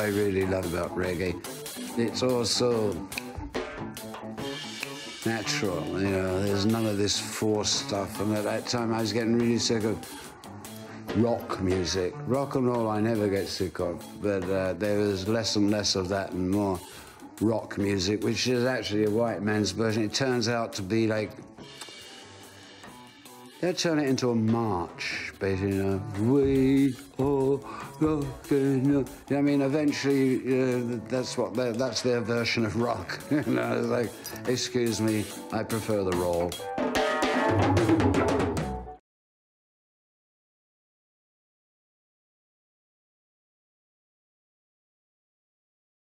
really love about reggae. It's also natural, you know, there's none of this forced stuff. And at that time I was getting really sick of rock music. Rock and roll I never get sick of, but there was less and less of that and more rock music, which is actually a white man's version. It turns out to be like, they'll turn it into a march, basically, you know. We all rockin'. I mean, eventually, that's their version of rock. You know, it's like, excuse me, I prefer the roll.